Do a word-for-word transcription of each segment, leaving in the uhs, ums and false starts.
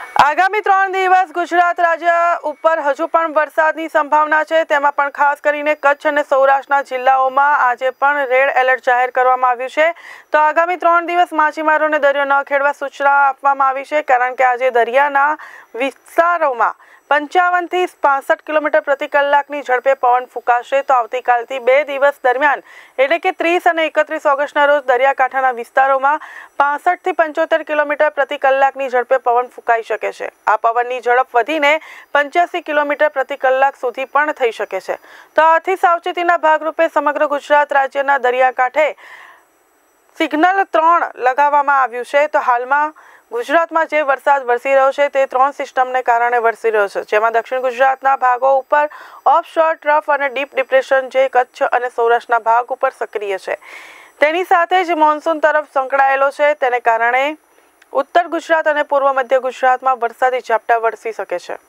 આગામી ત્રણ દિવસ ગુજરાત રાજ્ય ઉપર હજુ પણ વરસાદની સંભાવના છે। તેમાં પણ ખાસ કરીને કચ્છ અને સૌરાષ્ટ્રના જિલ્લાઓમાં આજે પણ રેડ એલર્ટ જાહેર કરવામાં આવ્યું છે। તો આગામી ત્રણ દિવસ માછીમારોને દરિયો ન ખેડવા સૂચના આપવામાં આવી છે, કારણ કે આજે દરિયાના વિસ્તારોમાં પંચાવન થી પાસઠ કિલોમીટર પ્રતિ કલાકની ઝડપે પવન ફૂંકાશે। તો આવતીકાલથી બે દિવસ દરમિયાન એટલે કે ત્રીસ અને એકત્રીસ ઓગસ્ટના રોજ દરિયાકાંઠાના વિસ્તારોમાં પાસઠ થી પંચોતેર કિલોમીટર પ્રતિ કલાકની ઝડપે પવન ફૂંકાઈ શકે છે। આ પવનની ઝડપ વધીને પંચ્યાસી કિલોમીટર પ્રતિ કલાક સુધી પણ થઈ શકે છે। તો આથી સાવચેતીના ભાગરૂપે સમગ્ર ગુજરાત રાજ્યના દરિયાકાંઠે સિગ્નલ ત્રણ લગાવવામાં આવ્યું છે। તો હાલમાં ગુજરાતમાં જે વરસાદ વરસી રહ્યો છે તે ત્રણ સિસ્ટમને કારણે વરસી રહ્યો છે, જેમાં દક્ષિણ ગુજરાતના ભાગો ઉપર ઓફશોર ટ્રફ અને ડીપ ડિપ્રેશન જે કચ્છ અને સૌરાષ્ટ્રના ભાગ ઉપર સક્રિય છે, તેની સાથે જ મોન્સૂન તરફ સંકળાયેલો છે। તેને કારણે उत्तर गुजरात और पूर्व मध्य गुजरात में वरसादी झापटा वरसी सके छे।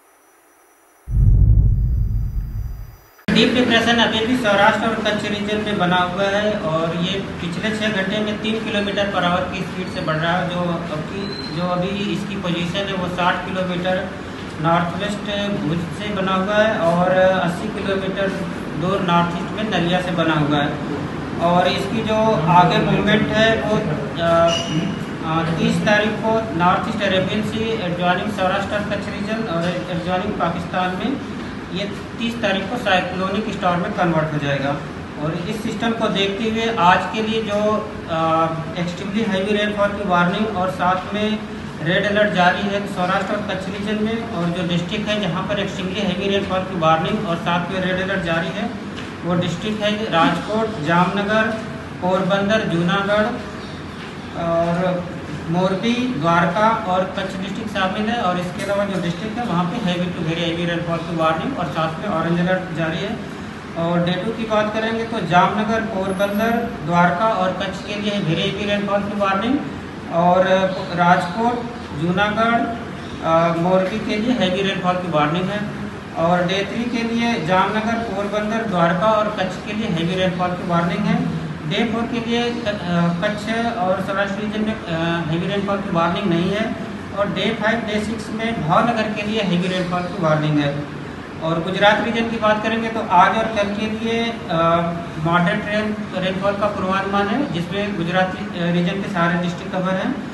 डीप डिप्रेशन अभी भी सौराष्ट्र और कच्छ रीजन में बना हुआ है और ये पिछले छः घंटे में तीन किलोमीटर पर आवर की स्पीड से बढ़ रहा है। जो अभी जो अभी इसकी पोजीशन है वो साठ किलोमीटर नॉर्थ वेस्ट भुज से बना हुआ है और अस्सी किलोमीटर दूर नॉर्थ ईस्ट में नलिया से बना हुआ है। और इसकी जो आगे मूवमेंट है वो तीस तारीख को north east Arabian sea adjoining Saurashtra Kutch region और एडजॉइनिंग पाकिस्तान में ये तीस तारीख को साइक्लोनिक स्टॉर्म में कन्वर्ट हो जाएगा। और इस सिस्टम को देखते हुए आज के लिए जो एक्सट्रीमली हैवी रेनफॉल की वार्निंग और साथ में रेड अलर्ट जारी है सौराष्ट्र और कच्छ रीजन में, और जो डिस्ट्रिक्ट है जहाँ पर एक्सट्रीमली हैवी रेनफॉल की वार्निंग और साथ में रेड अलर्ट जारी है वो डिस्ट्रिक्ट है राजकोट, जामनगर, पोरबंदर, जूनागढ़ और मोरबी, द्वारका और कच्छ डिस्ट्रिक्ट शामिल है। और इसके अलावा जो डिस्ट्रिक्ट है वहाँ पे heavy to very heavy rainfall की वार्निंग और साथ में ऑरेंज अलर्ट जारी है। और डे टू की बात करेंगे तो जामनगर, पोरबंदर, द्वारका और कच्छ के लिए वेरी हैवी रेनफॉल की वार्निंग, और राजकोट, जूनागढ़, मोरबी के लिए हैवी रेनफॉल की वार्निंग है। और डे थ्री के लिए जामनगर, पोरबंदर, द्वारका और कच्छ के लिए हैवी रेनफॉल की वार्निंग है। डे फोर के लिए कच्छ और सौराष्ट्र रीजन में हैवी रेनफॉल की वार्निंग नहीं है। और डे फाइव डे सिक्स में भावनगर के लिए हैवी रेनफॉल की वार्निंग है। और गुजरात रीजन की बात करेंगे तो आज और कल के लिए मॉडरेट रेन रेनफॉल का पूर्वानुमान है, जिसमें गुजरात रीजन के सारे डिस्ट्रिक्ट कवर हैं।